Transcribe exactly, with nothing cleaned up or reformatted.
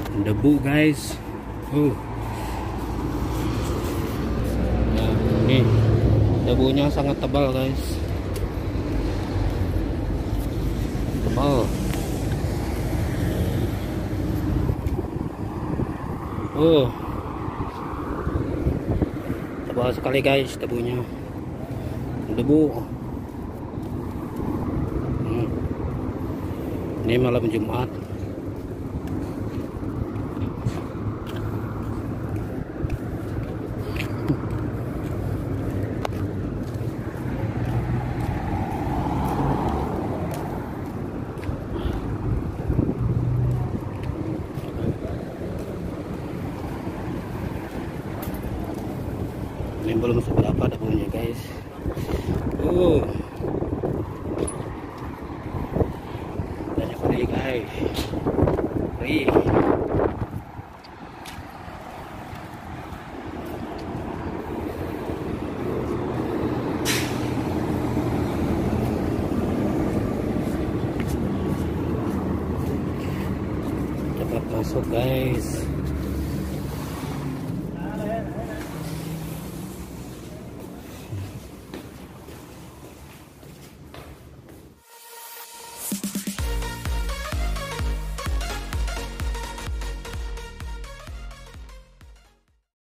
debu guys. Uh. Nah, ini debunya sangat tebal guys. Tebal. Oh. Tebal sekali guys debunya. Debu. Hmm. Ini malam Jumat. Ini belum seberapa debunya guys. Uh, banyak sekali guys. Wih. Cepat masuk guys.